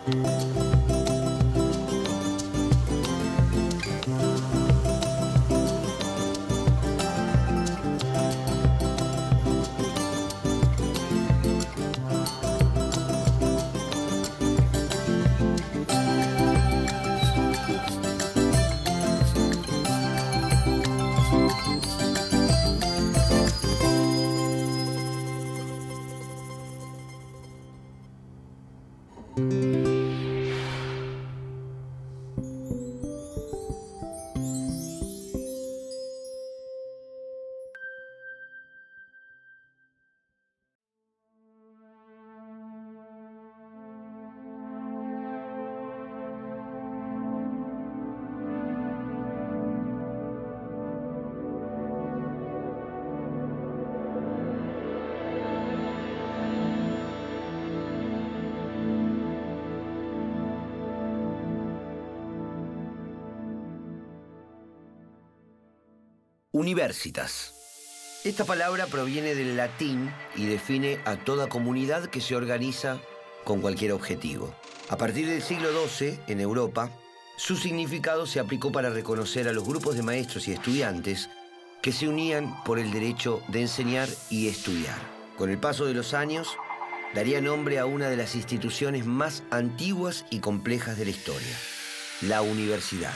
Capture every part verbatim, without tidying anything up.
Universitas. Esta palabra proviene del latín y define a toda comunidad que se organiza con cualquier objetivo. A partir del siglo doce, en Europa, su significado se aplicó para reconocer a los grupos de maestros y estudiantes que se unían por el derecho de enseñar y estudiar. Con el paso de los años, daría nombre a una de las instituciones más antiguas y complejas de la historia, la universidad.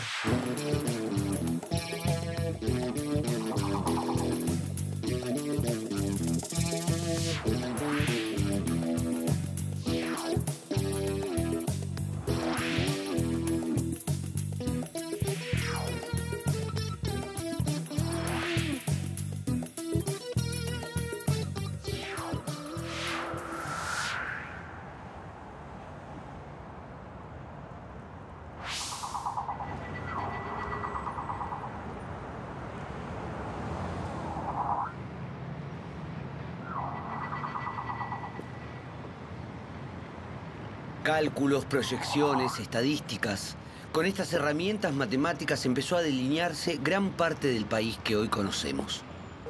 Cálculos, proyecciones, estadísticas. Con estas herramientas matemáticas empezó a delinearse gran parte del país que hoy conocemos.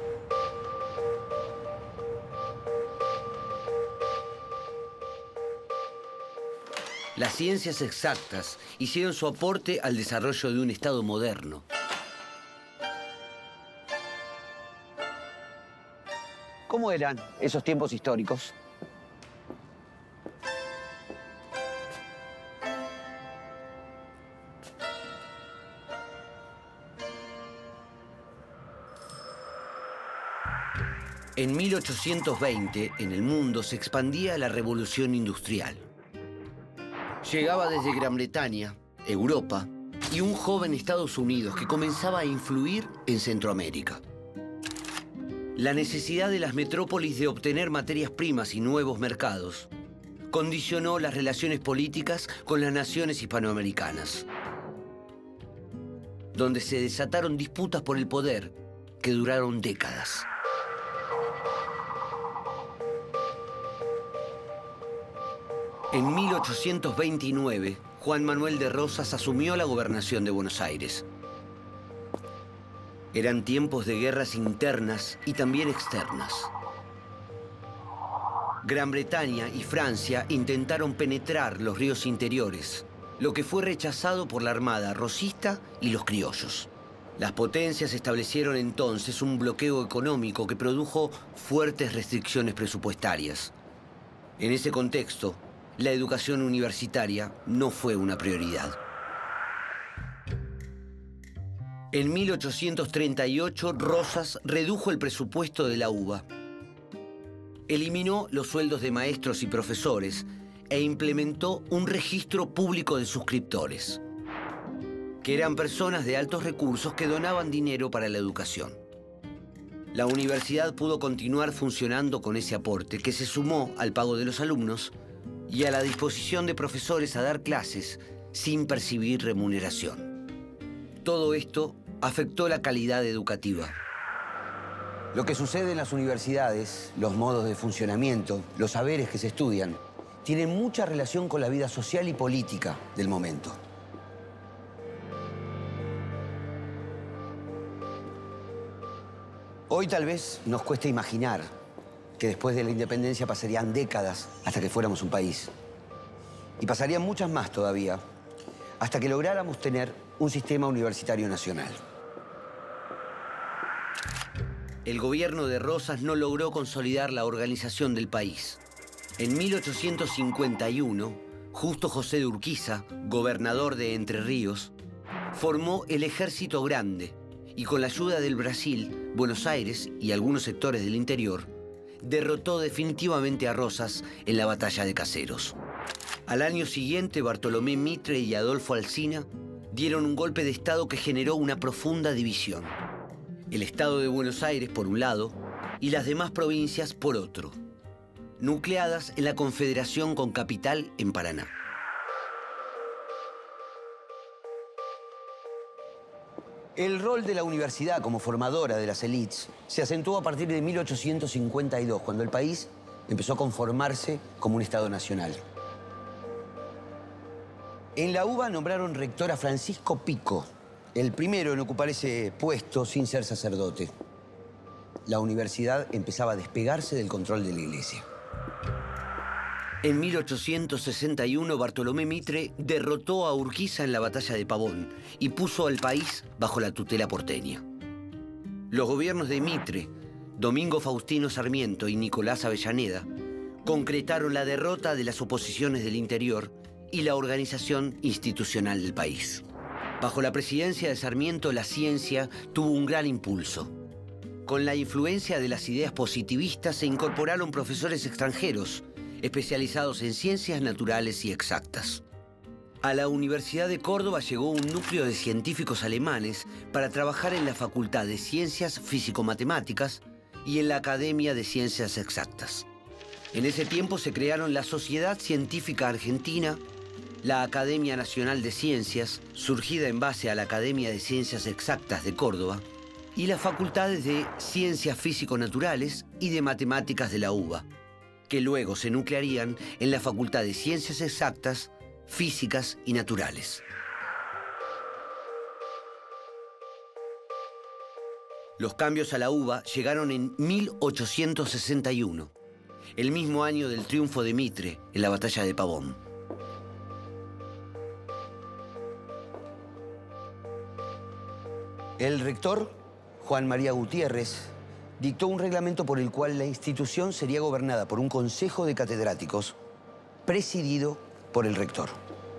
Las ciencias exactas hicieron su aporte al desarrollo de un Estado moderno. ¿Cómo eran esos tiempos históricos? En mil ochocientos veinte, en el mundo se expandía la revolución industrial. Llegaba desde Gran Bretaña, Europa y un joven Estados Unidos que comenzaba a influir en Centroamérica. La necesidad de las metrópolis de obtener materias primas y nuevos mercados condicionó las relaciones políticas con las naciones hispanoamericanas, donde se desataron disputas por el poder que duraron décadas. En mil ochocientos veintinueve, Juan Manuel de Rosas asumió la gobernación de Buenos Aires. Eran tiempos de guerras internas y también externas. Gran Bretaña y Francia intentaron penetrar los ríos interiores, lo que fue rechazado por la armada rosista y los criollos. Las potencias establecieron entonces un bloqueo económico que produjo fuertes restricciones presupuestarias. En ese contexto, la educación universitaria no fue una prioridad. En mil ochocientos treinta y ocho, Rosas redujo el presupuesto de la U B A. Eliminó los sueldos de maestros y profesores e implementó un registro público de suscriptores, que eran personas de altos recursos que donaban dinero para la educación. La universidad pudo continuar funcionando con ese aporte, que se sumó al pago de los alumnos y a la disposición de profesores a dar clases sin percibir remuneración. Todo esto afectó la calidad educativa. Lo que sucede en las universidades, los modos de funcionamiento, los saberes que se estudian, tienen mucha relación con la vida social y política del momento. Hoy tal vez nos cuesta imaginar que después de la independencia pasarían décadas hasta que fuéramos un país. Y pasarían muchas más todavía, hasta que lográramos tener un sistema universitario nacional. El gobierno de Rosas no logró consolidar la organización del país. En mil ochocientos cincuenta y uno, Justo José de Urquiza, gobernador de Entre Ríos, formó el Ejército Grande y con la ayuda del Brasil, Buenos Aires y algunos sectores del interior, derrotó definitivamente a Rosas en la batalla de Caseros. Al año siguiente, Bartolomé Mitre y Adolfo Alsina dieron un golpe de Estado que generó una profunda división. El Estado de Buenos Aires por un lado y las demás provincias por otro, nucleadas en la Confederación con capital en Paraná. El rol de la universidad como formadora de las élites se acentuó a partir de mil ochocientos cincuenta y dos, cuando el país empezó a conformarse como un Estado nacional. En la UBA nombraron rector a Francisco Pico, el primero en ocupar ese puesto sin ser sacerdote. La universidad empezaba a despegarse del control de la iglesia. En mil ochocientos sesenta y uno, Bartolomé Mitre derrotó a Urquiza en la batalla de Pavón y puso al país bajo la tutela porteña. Los gobiernos de Mitre, Domingo Faustino Sarmiento y Nicolás Avellaneda concretaron la derrota de las oposiciones del interior y la organización institucional del país. Bajo la presidencia de Sarmiento, la ciencia tuvo un gran impulso. Con la influencia de las ideas positivistas se incorporaron profesores extranjeros, especializados en ciencias naturales y exactas. A la Universidad de Córdoba llegó un núcleo de científicos alemanes para trabajar en la Facultad de Ciencias Físico-Matemáticas y en la Academia de Ciencias Exactas. En ese tiempo se crearon la Sociedad Científica Argentina, la Academia Nacional de Ciencias, surgida en base a la Academia de Ciencias Exactas de Córdoba, y las facultades de Ciencias Físico-Naturales y de Matemáticas de la UBA, que luego se nuclearían en la Facultad de Ciencias Exactas, Físicas y Naturales. Los cambios a la UBA llegaron en mil ochocientos sesenta y uno, el mismo año del triunfo de Mitre en la batalla de Pavón. El rector, Juan María Gutiérrez, dictó un reglamento por el cual la institución sería gobernada por un consejo de catedráticos presidido por el rector.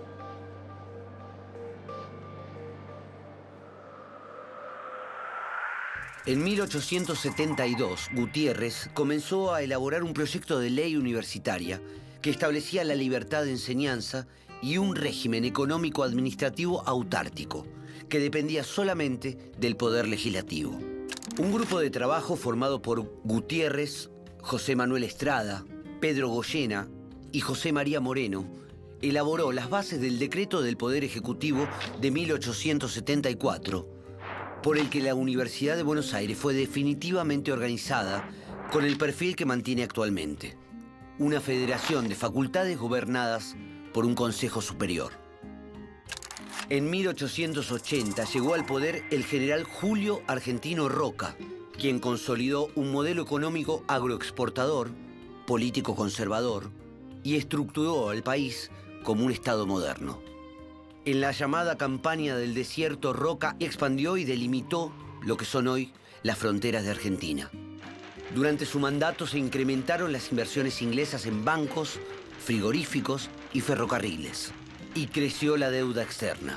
En mil ochocientos setenta y dos, Gutiérrez comenzó a elaborar un proyecto de ley universitaria que establecía la libertad de enseñanza y un régimen económico-administrativo autárquico, que dependía solamente del poder legislativo. Un grupo de trabajo formado por Gutiérrez, José Manuel Estrada, Pedro Goyena y José María Moreno elaboró las bases del decreto del Poder Ejecutivo de mil ochocientos setenta y cuatro, por el que la Universidad de Buenos Aires fue definitivamente organizada con el perfil que mantiene actualmente: una federación de facultades gobernadas por un Consejo Superior. En mil ochocientos ochenta llegó al poder el general Julio Argentino Roca, quien consolidó un modelo económico agroexportador, político conservador, y estructuró al país como un Estado moderno. En la llamada campaña del desierto, Roca expandió y delimitó lo que son hoy las fronteras de Argentina. Durante su mandato se incrementaron las inversiones inglesas en bancos, frigoríficos y ferrocarriles, y creció la deuda externa.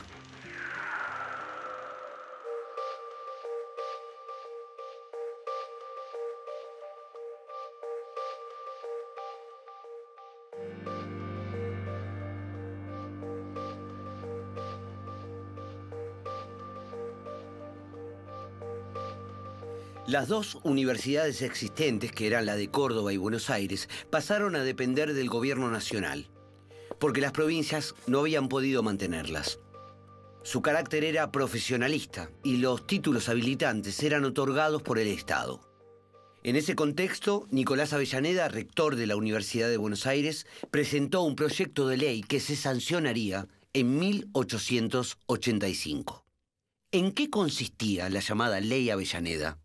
Las dos universidades existentes, que eran la de Córdoba y Buenos Aires, pasaron a depender del gobierno nacional, porque las provincias no habían podido mantenerlas. Su carácter era profesionalista y los títulos habilitantes eran otorgados por el Estado. En ese contexto, Nicolás Avellaneda, rector de la Universidad de Buenos Aires, presentó un proyecto de ley que se sancionaría en mil ochocientos ochenta y cinco. ¿En qué consistía la llamada Ley Avellaneda?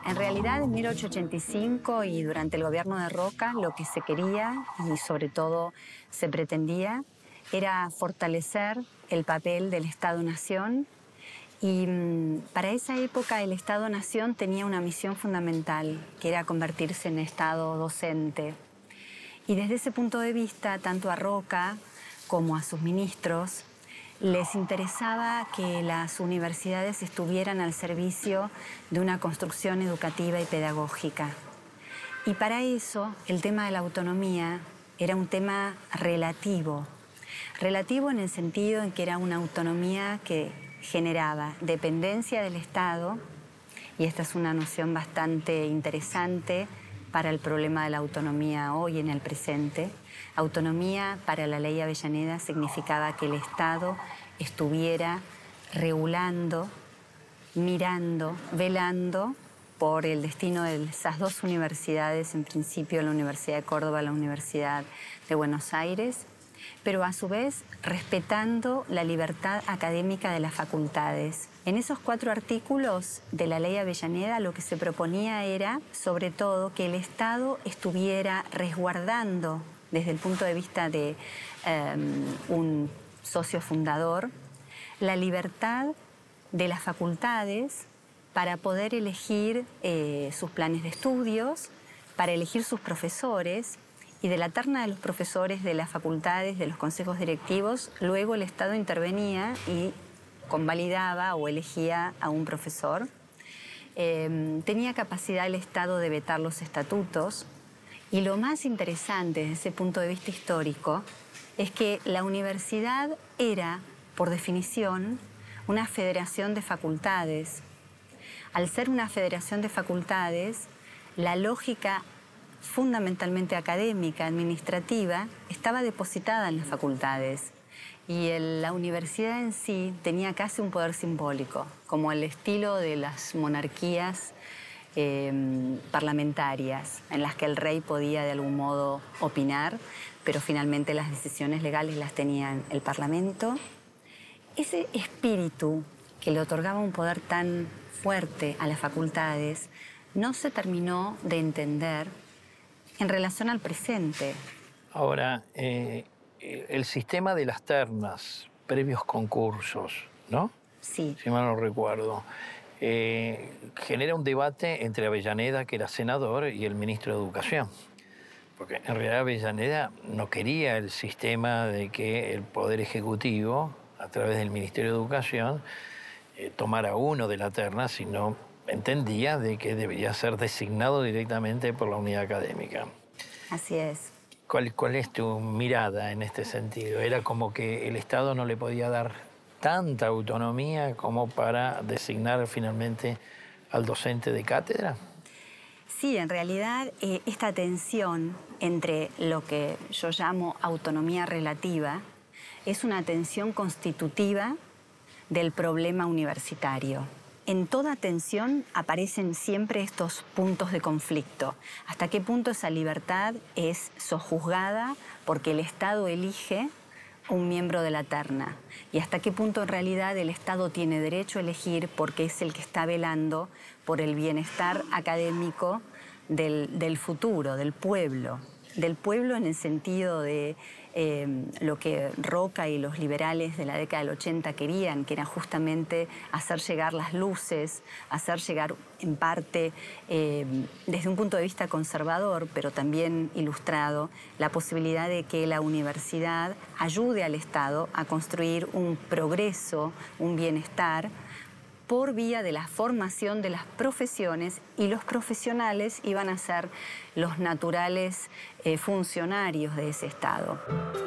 en realidad en mil ochocientos ochenta y cinco y durante el gobierno de Roca lo que se quería y sobre todo se pretendía era fortalecer el papel del Estado-Nación y mmm, para esa época el Estado-Nación tenía una misión fundamental que era convertirse en Estado docente. Y desde ese punto de vista, tanto a Roca como a sus ministros les interesaba que las universidades estuvieran al servicio de una construcción educativa y pedagógica. Y para eso, el tema de la autonomía era un tema relativo. Relativo en el sentido en que era una autonomía que generaba dependencia del Estado, y esta es una noción bastante interesante para el problema de la autonomía hoy en el presente. Autonomía para la ley Avellaneda significaba que el Estado estuviera regulando, mirando, velando por el destino de esas dos universidades, en principio la Universidad de Córdoba, la Universidad de Buenos Aires, pero a su vez respetando la libertad académica de las facultades. En esos cuatro artículos de la ley Avellaneda lo que se proponía era, sobre todo, que el Estado estuviera resguardando, desde el punto de vista de um, un socio fundador, la libertad de las facultades para poder elegir eh, sus planes de estudios, para elegir sus profesores, y de la terna de los profesores de las facultades, de los consejos directivos, luego el Estado intervenía y convalidaba o elegía a un profesor. Eh, tenía capacidad el Estado de vetar los estatutos. Y lo más interesante desde ese punto de vista histórico es que la universidad era, por definición, una federación de facultades. Al ser una federación de facultades, la lógica fundamentalmente académica, administrativa, estaba depositada en las facultades. Y el, la universidad en sí tenía casi un poder simbólico, como el estilo de las monarquías eh, parlamentarias, en las que el rey podía de algún modo opinar, pero finalmente las decisiones legales las tenía el Parlamento. Ese espíritu que le otorgaba un poder tan fuerte a las facultades no se terminó de entender en relación al presente. Ahora, eh, el sistema de las ternas, previos concursos, ¿no? Sí. Si mal no recuerdo, eh, genera un debate entre Avellaneda, que era senador, y el ministro de Educación. Porque en realidad Avellaneda no quería el sistema de que el Poder Ejecutivo, a través del Ministerio de Educación, eh, tomara uno de la terna, sino entendía de que debería ser designado directamente por la unidad académica. Así es. ¿Cuál, cuál es tu mirada en este sentido? ¿Era como que el Estado no le podía dar tanta autonomía como para designar finalmente al docente de cátedra? Sí, en realidad eh, esta tensión entre lo que yo llamo autonomía relativa es una tensión constitutiva del problema universitario. En toda tensión aparecen siempre estos puntos de conflicto. ¿Hasta qué punto esa libertad es sojuzgada porque el Estado elige un miembro de la terna? ¿Y hasta qué punto en realidad el Estado tiene derecho a elegir porque es el que está velando por el bienestar académico del, del futuro, del pueblo? Del pueblo en el sentido de eh, lo que Roca y los liberales de la década del ochenta querían, que era justamente hacer llegar las luces, hacer llegar en parte, eh, desde un punto de vista conservador, pero también ilustrado, la posibilidad de que la universidad ayude al Estado a construir un progreso, un bienestar, por vía de la formación de las profesiones, y los profesionales iban a ser los naturales eh, funcionarios de ese Estado.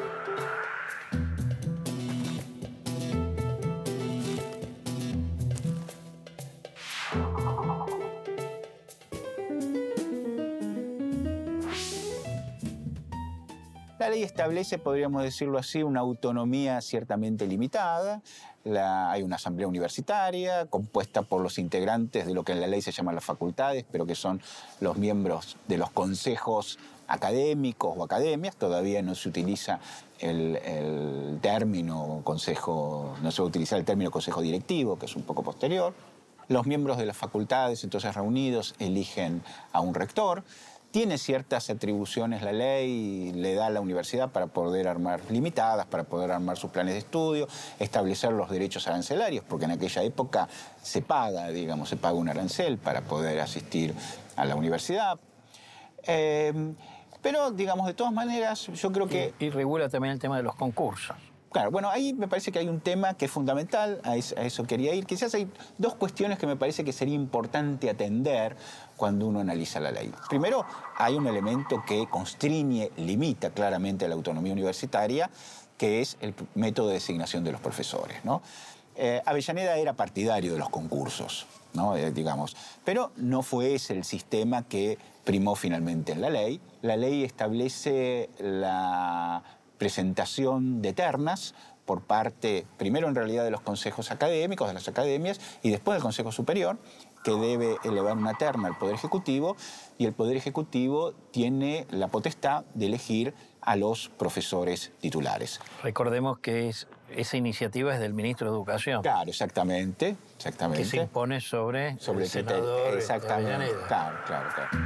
La ley establece, podríamos decirlo así, una autonomía ciertamente limitada. La, hay una asamblea universitaria compuesta por los integrantes de lo que en la ley se llama las facultades, pero que son los miembros de los consejos académicos o academias. Todavía no se utiliza el, el término consejo, no se va a utilizar el término consejo directivo, que es un poco posterior. Los miembros de las facultades, entonces reunidos, eligen a un rector. Tiene ciertas atribuciones la ley, le da a la universidad para poder armar, limitadas, para poder armar sus planes de estudio, establecer los derechos arancelarios, porque en aquella época se paga, digamos, se paga un arancel para poder asistir a la universidad. Eh, pero, digamos, de todas maneras, yo creo que... Y, y regula también el tema de los concursos. Claro, bueno, ahí me parece que hay un tema que es fundamental, a eso, a eso quería ir. Quizás hay dos cuestiones que me parece que sería importante atender cuando uno analiza la ley. Primero, hay un elemento que constriñe, limita claramente la autonomía universitaria, que es el método de designación de los profesores, ¿no? Eh, Avellaneda era partidario de los concursos, ¿no? Eh, digamos, pero no fue ese el sistema que primó finalmente en la ley. La ley establece la presentación de ternas por parte, primero en realidad de los consejos académicos, de las academias, y después del Consejo Superior, que debe elevar una terna al Poder Ejecutivo, y el Poder Ejecutivo tiene la potestad de elegir a los profesores titulares. Recordemos que es, esa iniciativa es del ministro de Educación. Claro, exactamente, exactamente. Que se impone sobre, sobre el senador exactamente, Avellaneda. Claro, claro, claro.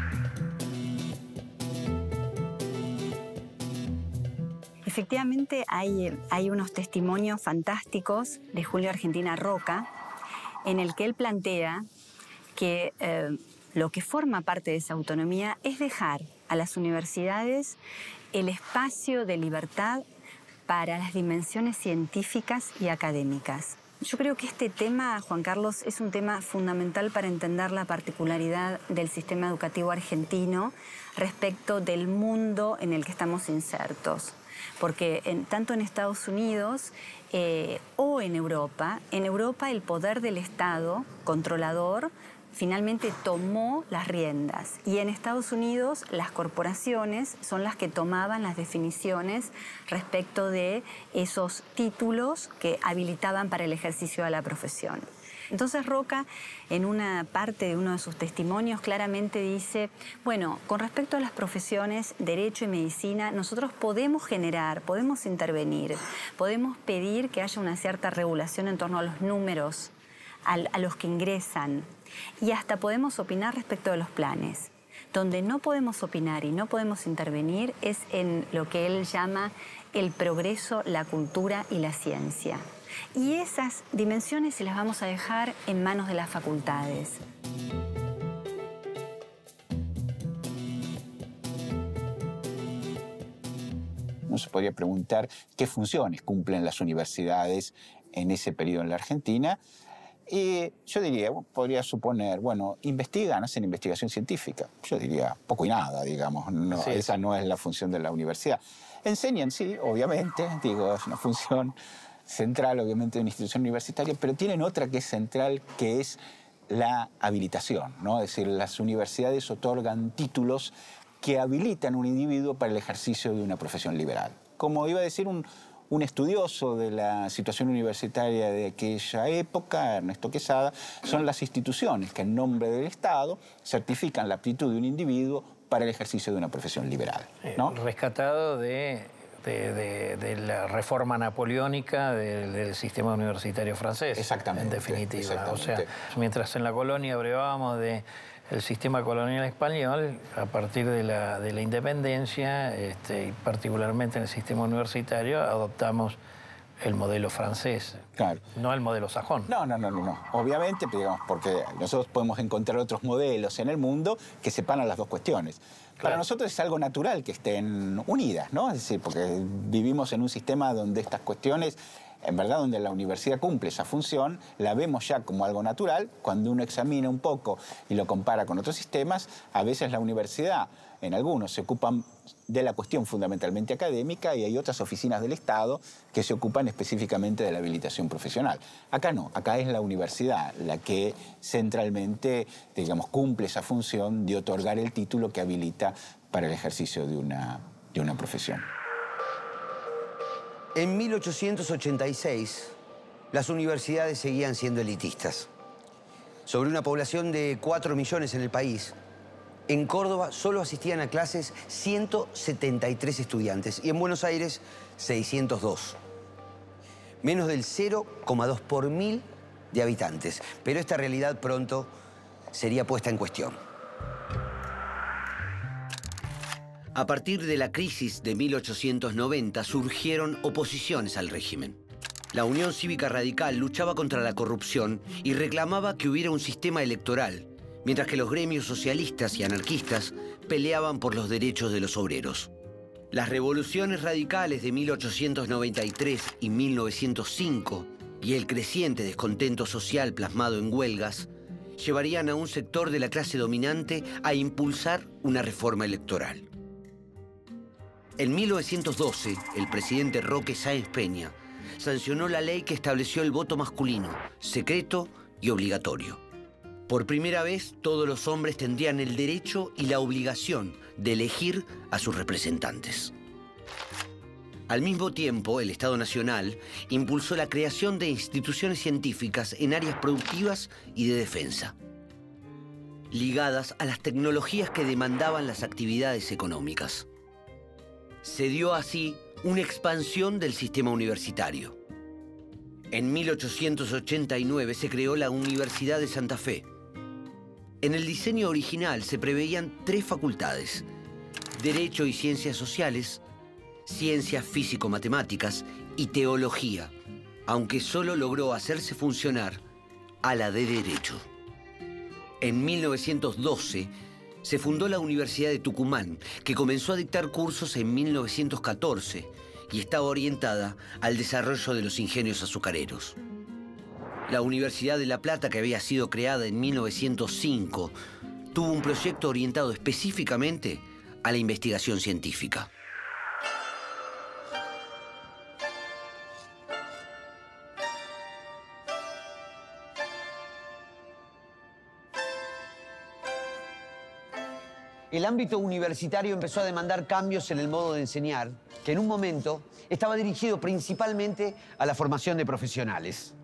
Efectivamente, hay, hay unos testimonios fantásticos de Julio Argentina Roca, en el que él plantea que eh, lo que forma parte de esa autonomía es dejar a las universidades el espacio de libertad para las dimensiones científicas y académicas. Yo creo que este tema, Juan Carlos, es un tema fundamental para entender la particularidad del sistema educativo argentino respecto del mundo en el que estamos insertos. Porque en, tanto en Estados Unidos eh, o en Europa, en Europa el poder del Estado controlador finalmente tomó las riendas, y en Estados Unidos las corporaciones son las que tomaban las definiciones respecto de esos títulos que habilitaban para el ejercicio de la profesión. Entonces Roca, en una parte de uno de sus testimonios, claramente dice, bueno, con respecto a las profesiones, derecho y medicina, nosotros podemos generar, podemos intervenir, podemos pedir que haya una cierta regulación en torno a los números, a, a los que ingresan, y hasta podemos opinar respecto de los planes. Donde no podemos opinar y no podemos intervenir es en lo que él llama el progreso, la cultura y la ciencia. Y esas dimensiones se las vamos a dejar en manos de las facultades. Uno se podría preguntar qué funciones cumplen las universidades en ese periodo en la Argentina. Y yo diría, podría suponer, bueno, investigan, hacen investigación científica. Yo diría, poco y nada, digamos. No, sí. Esa no es la función de la universidad. Enseñan, sí, obviamente, digo, es una función central, obviamente, de una institución universitaria, pero tienen otra que es central, que es la habilitación, ¿no? Es decir, las universidades otorgan títulos que habilitan a un individuo para el ejercicio de una profesión liberal. Como iba a decir un, un estudioso de la situación universitaria de aquella época, Ernesto Quesada, son las instituciones que en nombre del Estado certifican la aptitud de un individuo para el ejercicio de una profesión liberal, ¿no? Eh, rescatado de... De, de, de la reforma napoleónica del, del sistema universitario francés. Exactamente. En definitiva. Exactamente. O sea, mientras en la colonia brevábamos del sistema colonial español, a partir de la, de la independencia, este, y particularmente en el sistema universitario, adoptamos el modelo francés, claro. No el modelo sajón. No, no, no, no, no. Obviamente, digamos, porque nosotros podemos encontrar otros modelos en el mundo que separan las dos cuestiones. Claro. Para nosotros es algo natural que estén unidas, ¿no? Es decir, porque vivimos en un sistema donde estas cuestiones, en verdad, donde la universidad cumple esa función, la vemos ya como algo natural. Cuando uno examina un poco y lo compara con otros sistemas, a veces la universidad, en algunos, se ocupan de la cuestión fundamentalmente académica, y hay otras oficinas del Estado que se ocupan específicamente de la habilitación profesional. Acá no, acá es la universidad la que centralmente, digamos, cumple esa función de otorgar el título que habilita para el ejercicio de una, de una profesión. En mil ochocientos ochenta y seis, las universidades seguían siendo elitistas. Sobre una población de cuatro millones en el país, en Córdoba solo asistían a clases ciento setenta y tres estudiantes y en Buenos Aires seiscientos dos. Menos del cero coma dos por mil de habitantes. Pero esta realidad pronto sería puesta en cuestión. A partir de la crisis de mil ochocientos noventa surgieron oposiciones al régimen. La Unión Cívica Radical luchaba contra la corrupción y reclamaba que hubiera un sistema electoral, mientras que los gremios socialistas y anarquistas peleaban por los derechos de los obreros. Las revoluciones radicales de mil ochocientos noventa y tres y mil novecientos cinco y el creciente descontento social plasmado en huelgas llevarían a un sector de la clase dominante a impulsar una reforma electoral. En mil novecientos doce, el presidente Roque Sáenz Peña sancionó la ley que estableció el voto masculino, secreto y obligatorio. Por primera vez, todos los hombres tendrían el derecho y la obligación de elegir a sus representantes. Al mismo tiempo, el Estado Nacional impulsó la creación de instituciones científicas en áreas productivas y de defensa, ligadas a las tecnologías que demandaban las actividades económicas. Se dio así una expansión del sistema universitario. En mil ochocientos ochenta y nueve se creó la Universidad de Santa Fe. En el diseño original se preveían tres facultades: Derecho y Ciencias Sociales, Ciencias Físico-Matemáticas y Teología, aunque solo logró hacerse funcionar a la de Derecho. En mil novecientos doce se fundó la Universidad de Tucumán, que comenzó a dictar cursos en mil novecientos catorce y estaba orientada al desarrollo de los ingenios azucareros. La Universidad de La Plata, que había sido creada en mil novecientos cinco, tuvo un proyecto orientado específicamente a la investigación científica. El ámbito universitario empezó a demandar cambios en el modo de enseñar, que en un momento estaba dirigido principalmente a la formación de profesionales.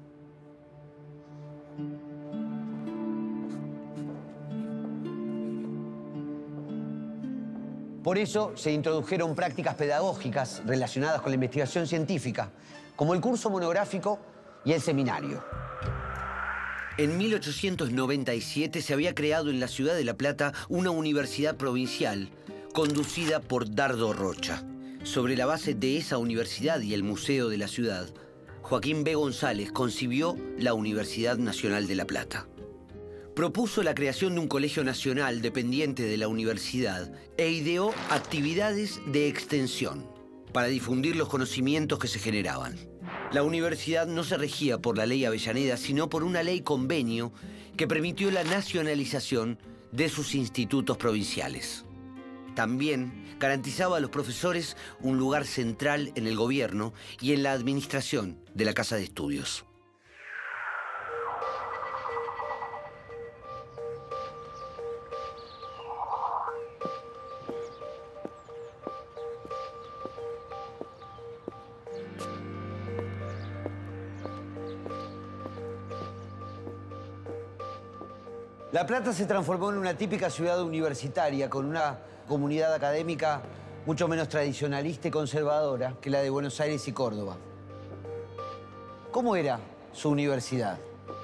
Por eso se introdujeron prácticas pedagógicas relacionadas con la investigación científica, como el curso monográfico y el seminario. En mil ochocientos noventa y siete se había creado en la ciudad de La Plata una universidad provincial conducida por Dardo Rocha. Sobre la base de esa universidad y el museo de la ciudad, Joaquín B. González concibió la Universidad Nacional de La Plata. Propuso la creación de un colegio nacional dependiente de la universidad e ideó actividades de extensión para difundir los conocimientos que se generaban. La universidad no se regía por la ley Avellaneda, sino por una ley convenio que permitió la nacionalización de sus institutos provinciales. También garantizaba a los profesores un lugar central en el gobierno y en la administración de la Casa de Estudios. La Plata se transformó en una típica ciudad universitaria con una comunidad académica mucho menos tradicionalista y conservadora que la de Buenos Aires y Córdoba. ¿Cómo era su universidad?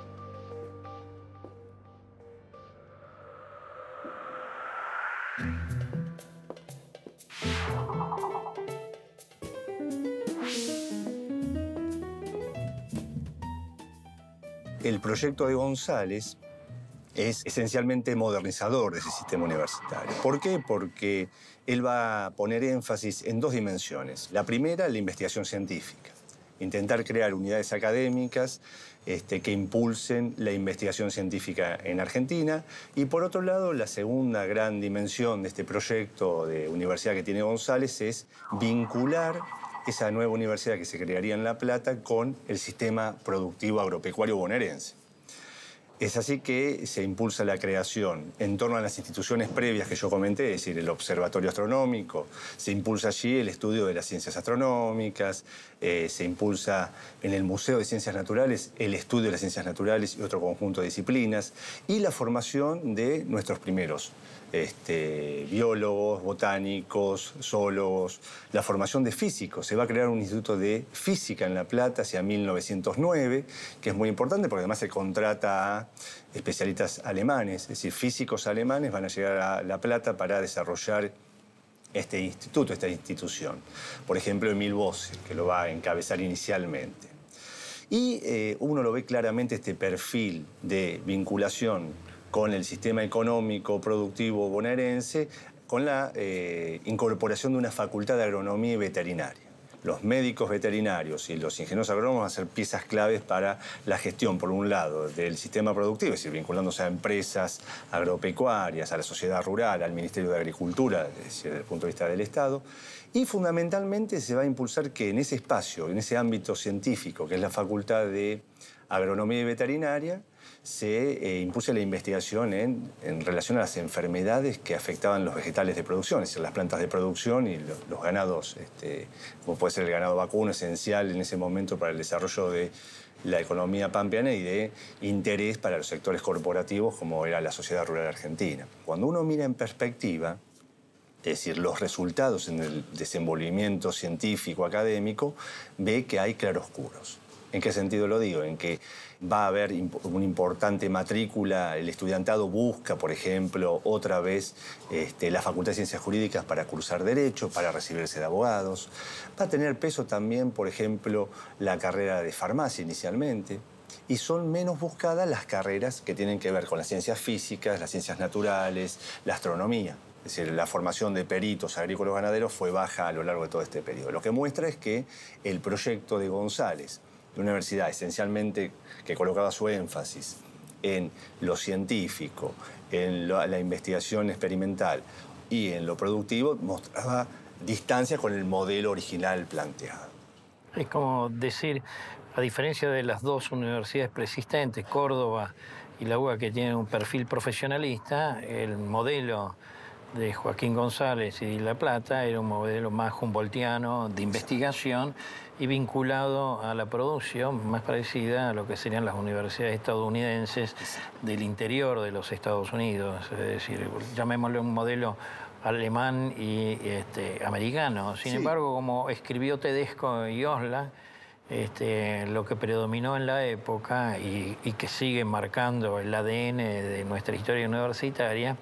El proyecto de González es esencialmente modernizador de ese sistema universitario. ¿Por qué? Porque él va a poner énfasis en dos dimensiones. La primera, la investigación científica. Intentar crear unidades académicas este, que impulsen la investigación científica en Argentina. Y por otro lado, la segunda gran dimensión de este proyecto de universidad que tiene González es vincular esa nueva universidad que se crearía en La Plata con el sistema productivo agropecuario bonaerense. Es así que se impulsa la creación en torno a las instituciones previas que yo comenté, es decir, el Observatorio Astronómico, se impulsa allí el estudio de las ciencias astronómicas, eh, se impulsa en el Museo de Ciencias Naturales el estudio de las ciencias naturales y otro conjunto de disciplinas, y la formación de nuestros primeros Este, biólogos, botánicos, zoólogos, la formación de físicos. Se va a crear un instituto de física en La Plata hacia mil novecientos nueve, que es muy importante porque además se contrata a especialistas alemanes, es decir, físicos alemanes van a llegar a La Plata para desarrollar este instituto, esta institución. Por ejemplo, Emil Bosse, que lo va a encabezar inicialmente. Y eh, uno lo ve claramente este perfil de vinculación con el sistema económico productivo bonaerense, con la eh, incorporación de una facultad de agronomía y veterinaria. Los médicos veterinarios y los ingenieros agrónomos van a ser piezas claves para la gestión, por un lado, del sistema productivo, es decir, vinculándose a empresas agropecuarias, a la sociedad rural, al Ministerio de Agricultura, es decir, desde el punto de vista del Estado. Y fundamentalmente se va a impulsar que en ese espacio, en ese ámbito científico, que es la Facultad de Agronomía y Veterinaria, se eh, impulse la investigación en, en relación a las enfermedades que afectaban los vegetales de producción, es decir, las plantas de producción y lo, los ganados, este, como puede ser el ganado vacuno, esencial en ese momento para el desarrollo de la economía pampeana y de interés para los sectores corporativos como era la sociedad rural argentina. Cuando uno mira en perspectiva, es decir, los resultados en el desenvolvimiento científico, académico, ve que hay claroscuros. ¿En qué sentido lo digo? En que va a haber una importante matrícula, el estudiantado busca, por ejemplo, otra vez este, la Facultad de Ciencias Jurídicas para cursar Derecho, para recibirse de abogados. Va a tener peso también, por ejemplo, la carrera de farmacia inicialmente. Y son menos buscadas las carreras que tienen que ver con las ciencias físicas, las ciencias naturales, la astronomía. Es decir, la formación de peritos agrícolas ganaderos fue baja a lo largo de todo este periodo. Lo que muestra es que el proyecto de González, de una universidad esencialmente que colocaba su énfasis en lo científico, en lo, la investigación experimental y en lo productivo, mostraba distancia con el modelo original planteado. Es como decir, a diferencia de las dos universidades preexistentes, Córdoba y la U B A, que tienen un perfil profesionalista, el modelo de Joaquín González y La Plata era un modelo más humboldtiano de investigación y vinculado a la producción, más parecida a lo que serían las universidades estadounidenses del interior de los Estados Unidos. Es decir, llamémosle un modelo alemán y este, americano. Sin sí. embargo, como escribió Tedesco y Osla, este, lo que predominó en la época y, y que sigue marcando el A D N de nuestra historia universitaria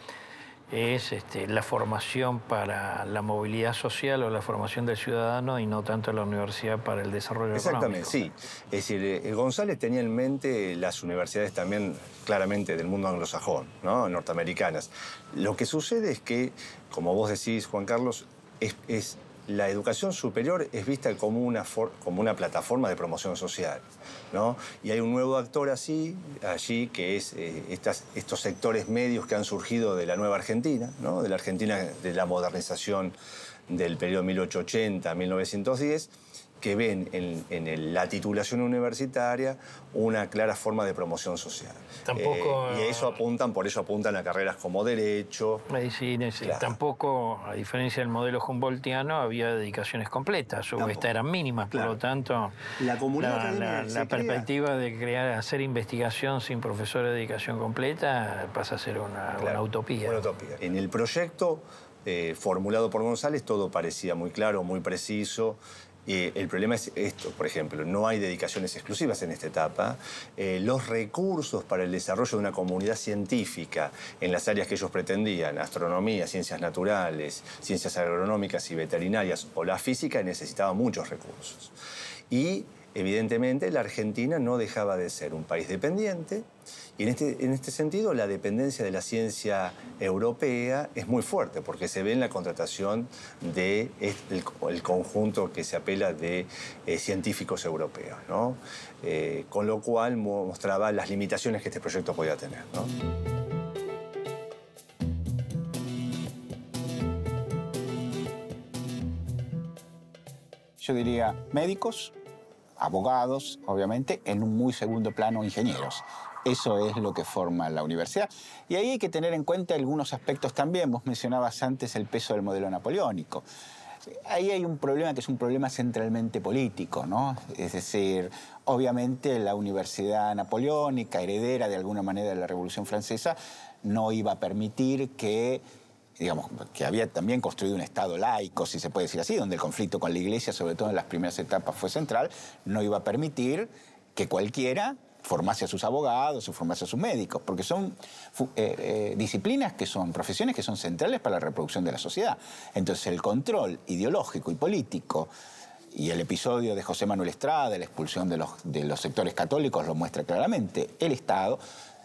es este, la formación para la movilidad social o la formación del ciudadano y no tanto la universidad para el desarrollo Exactamente, económico. sí. Es decir, eh, González tenía en mente las universidades también claramente del mundo anglosajón, ¿no? Norteamericanas. Lo que sucede es que, como vos decís, Juan Carlos, es, es la educación superior es vista como una, for, como una plataforma de promoción social, ¿no? Y hay un nuevo actor así, allí, que es eh, estas, estos sectores medios que han surgido de la nueva Argentina, ¿no? De la Argentina de la modernización del periodo mil ochocientos ochenta a mil novecientos diez, que ven en, en el, la titulación universitaria una clara forma de promoción social. Tampoco... Eh, y eso apuntan, por eso apuntan a carreras como Derecho. Medicina, claro. Tampoco, a diferencia del modelo humboldtiano, había dedicaciones completas, o estas eran mínimas, claro. Por lo tanto, la, comunidad la, la, la perspectiva de crear, hacer investigación sin profesor de dedicación completa pasa a ser una, claro, una utopía. Una utopía. En el proyecto eh, formulado por González todo parecía muy claro, muy preciso. Eh, el problema es esto, por ejemplo, no hay dedicaciones exclusivas en esta etapa. Eh, los recursos para el desarrollo de una comunidad científica en las áreas que ellos pretendían, astronomía, ciencias naturales, ciencias agronómicas y veterinarias o la física, necesitaban muchos recursos. Y, evidentemente, la Argentina no dejaba de ser un país dependiente. Y en este, en este sentido, la dependencia de la ciencia europea es muy fuerte, porque se ve en la contratación del de el, el conjunto que se apela de eh, científicos europeos, ¿no? Eh, con lo cual mostraba las limitaciones que este proyecto podía tener, ¿no? Yo diría médicos, abogados, obviamente, en un muy segundo plano ingenieros. Eso es lo que forma la universidad. Y ahí hay que tener en cuenta algunos aspectos también. Vos mencionabas antes el peso del modelo napoleónico. Ahí hay un problema que es un problema centralmente político, ¿no? Es decir, obviamente la universidad napoleónica, heredera de alguna manera de la Revolución Francesa, no iba a permitir que, digamos, que había también construido un Estado laico, si se puede decir así, donde el conflicto con la Iglesia, sobre todo en las primeras etapas, fue central, no iba a permitir que cualquiera formase a sus abogados o formase a sus médicos, porque son eh, eh, disciplinas que son, profesiones que son centrales para la reproducción de la sociedad. Entonces el control ideológico y político, y el episodio de José Manuel Estrada, la expulsión de los, de los sectores católicos lo muestra claramente, el Estado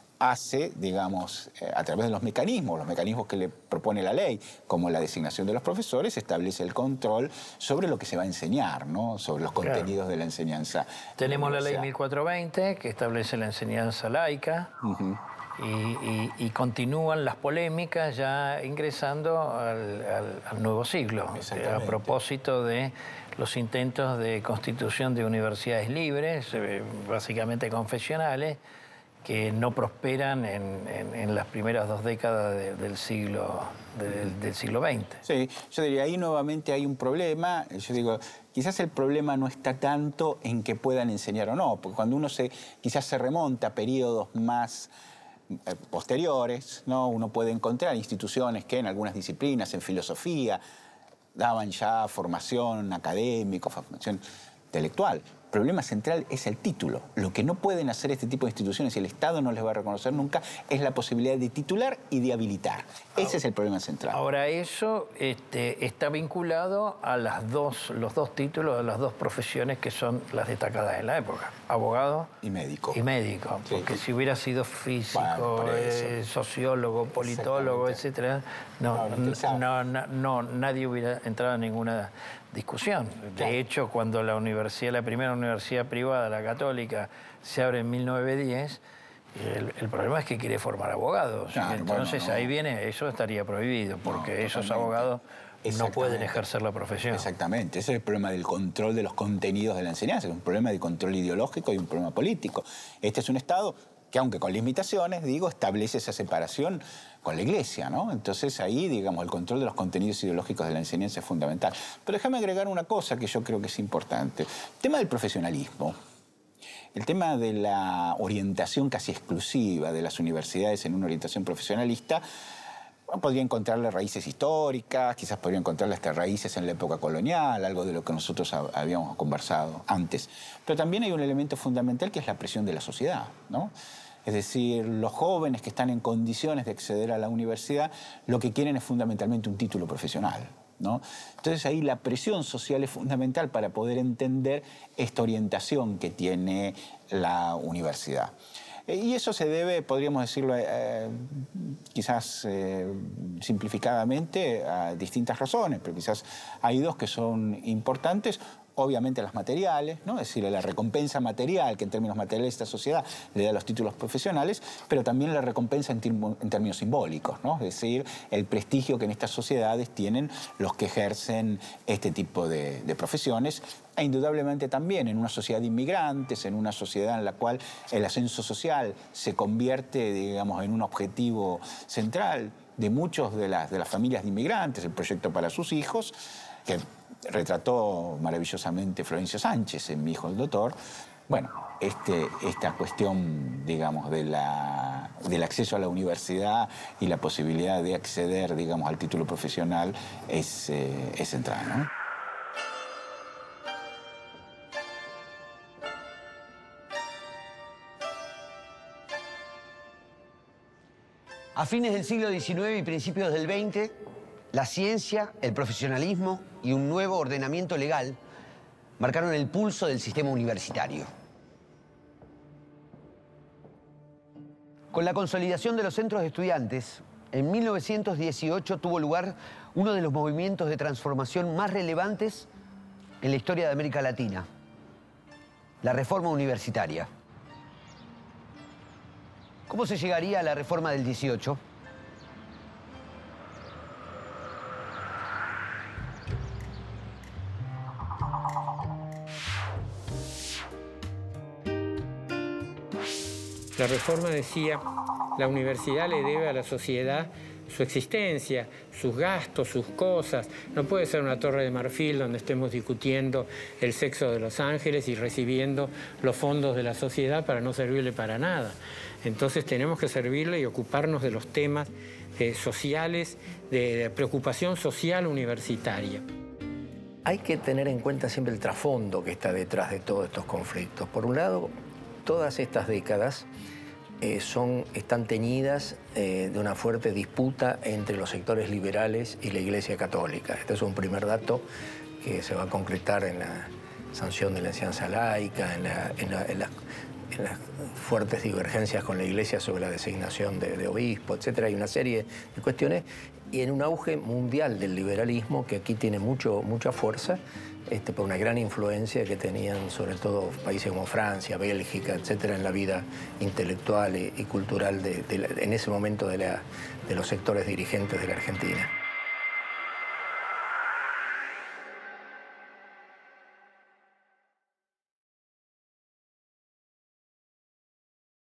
hace, digamos, eh, a través de los mecanismos, los mecanismos que le propone la ley, como la designación de los profesores, establece el control sobre lo que se va a enseñar, ¿no? Sobre los contenidos claro. de la enseñanza. Tenemos la ley mil cuatrocientos veinte, que establece la enseñanza laica, uh-huh. y, y, y continúan las polémicas ya ingresando al, al, al nuevo siglo, a propósito de los intentos de constitución de universidades libres, eh, básicamente confesionales, que no prosperan en, en, en las primeras dos décadas de, del, siglo, de, del siglo veinte. Sí, yo diría, ahí nuevamente hay un problema. Yo digo, quizás el problema no está tanto en que puedan enseñar o no, porque cuando uno se, quizás se remonta a periodos más eh, posteriores, ¿no? Uno puede encontrar instituciones que en algunas disciplinas, en filosofía, daban ya formación académica, formación intelectual. El problema central es el título. Lo que no pueden hacer este tipo de instituciones y el Estado no les va a reconocer nunca es la posibilidad de titular y de habilitar. Ese es el problema central. Ahora, eso este, está vinculado a las dos, los dos títulos de las dos profesiones que son las destacadas en la época. Abogado y médico. Y médico. Sí. Porque si hubiera sido físico, bueno, eh, sociólogo, politólogo, etcétera, no, no, no, no, no, nadie hubiera entrado en ninguna discusión. De hecho, cuando la universidad, la primera universidad privada, la católica, se abre en mil novecientos diez, el, el problema es que quiere formar abogados. Claro, Entonces bueno, no. ahí viene, eso estaría prohibido, porque no, esos abogados no pueden ejercer la profesión. Exactamente, ese es el problema del control de los contenidos de la enseñanza, es un problema de control ideológico y un problema político. Este es un Estado que, aunque con limitaciones, digo, establece esa separación con la Iglesia, ¿no? Entonces ahí, digamos, el control de los contenidos ideológicos de la enseñanza es fundamental. Pero déjame agregar una cosa que yo creo que es importante. El tema del profesionalismo, el tema de la orientación casi exclusiva de las universidades en una orientación profesionalista, bueno, podría encontrarle raíces históricas, quizás podría encontrarle hasta raíces en la época colonial, algo de lo que nosotros habíamos conversado antes. Pero también hay un elemento fundamental que es la presión de la sociedad, ¿no? Es decir, los jóvenes que están en condiciones de acceder a la universidad, lo que quieren es fundamentalmente un título profesional, ¿no? Entonces ahí la presión social es fundamental para poder entender esta orientación que tiene la universidad. Y eso se debe, podríamos decirlo eh, quizás eh, simplificadamente, a distintas razones, pero quizás hay dos que son importantes. Obviamente las materiales, ¿no? Es decir, la recompensa material que en términos materiales esta sociedad le da a los títulos profesionales, pero también la recompensa en, en términos simbólicos, ¿no? Es decir, el prestigio que en estas sociedades tienen los que ejercen este tipo de, de profesiones, e indudablemente también en una sociedad de inmigrantes, en una sociedad en la cual el ascenso social se convierte, digamos, en un objetivo central de muchos de las, de las familias de inmigrantes, el proyecto para sus hijos, que retrató maravillosamente Florencio Sánchez en Mi hijo el doctor. Bueno, este, esta cuestión, digamos, de la, del acceso a la universidad y la posibilidad de acceder, digamos, al título profesional es, eh, es central, ¿no? A fines del siglo diecinueve y principios del veinte, la ciencia, el profesionalismo y un nuevo ordenamiento legal marcaron el pulso del sistema universitario. Con la consolidación de los centros de estudiantes, en mil novecientos dieciocho tuvo lugar uno de los movimientos de transformación más relevantes en la historia de América Latina, la reforma universitaria. ¿Cómo se llegaría a la reforma del dieciocho? La reforma decía, la universidad le debe a la sociedad su existencia, sus gastos, sus cosas. No puede ser una torre de marfil donde estemos discutiendo el sexo de los ángeles y recibiendo los fondos de la sociedad para no servirle para nada. Entonces tenemos que servirle y ocuparnos de los temas eh, sociales, de, de preocupación social universitaria. Hay que tener en cuenta siempre el trasfondo que está detrás de todos estos conflictos. Por un lado, todas estas décadas eh, son, están teñidas eh, de una fuerte disputa entre los sectores liberales y la Iglesia Católica. Este es un primer dato que se va a concretar en la sanción de la enseñanza laica, en, la, en, la, en, la, en las fuertes divergencias con la Iglesia sobre la designación de, de obispo, etcétera. Hay una serie de cuestiones y en un auge mundial del liberalismo que aquí tiene mucho, mucha fuerza, Este, por una gran influencia que tenían sobre todo países como Francia, Bélgica, etcétera, en la vida intelectual y, y cultural de, de la, en ese momento de, la, de los sectores dirigentes de la Argentina.